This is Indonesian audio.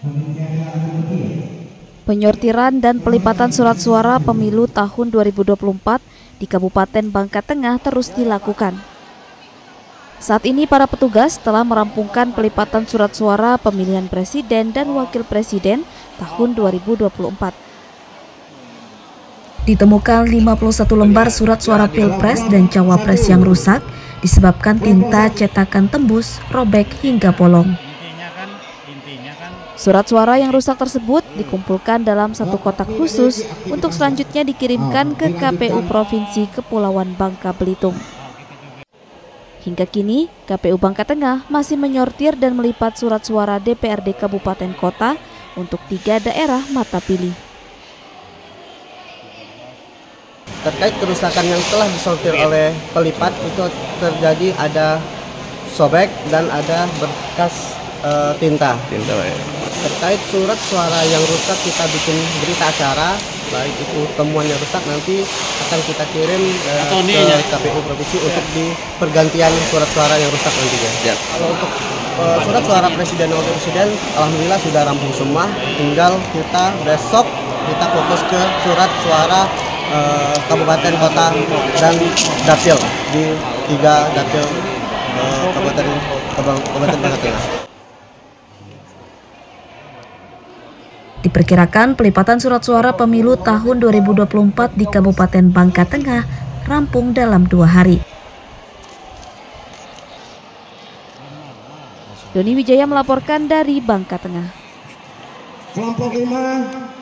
Penyortiran dan pelipatan surat suara pemilu tahun 2024 di Kabupaten Bangka Tengah terus dilakukan. Saat ini para petugas telah merampungkan pelipatan surat suara pemilihan presiden dan wakil presiden tahun 2024. Ditemukan 51 lembar surat suara Pilpres dan Cawapres yang rusak disebabkan tinta cetakan tembus, robek hingga bolong. Surat suara yang rusak tersebut dikumpulkan dalam satu kotak khusus untuk selanjutnya dikirimkan ke KPU Provinsi Kepulauan Bangka Belitung. Hingga kini, KPU Bangka Tengah masih menyortir dan melipat surat suara DPRD Kabupaten Kota untuk 3 daerah mata pilih. Terkait kerusakan yang telah disortir oleh pelipat, itu terjadi ada sobek dan ada berkas tinta. Terkait surat suara yang rusak, kita bikin berita acara, baik itu temuan yang rusak nanti akan kita kirim ke KPU Provinsi untuk di pergantian surat suara yang rusak nantinya. Ya. Kalau untuk surat suara presiden dan wakil presiden, alhamdulillah sudah rampung semua. Tinggal kita besok kita fokus ke surat suara kabupaten, kota, dan dapil di 3 dapil kabupaten Bangka Tengah. Diperkirakan pelipatan surat suara pemilu tahun 2024 di Kabupaten Bangka Tengah rampung dalam 2 hari. Doni Wijaya melaporkan dari Bangka Tengah. Kelompok 5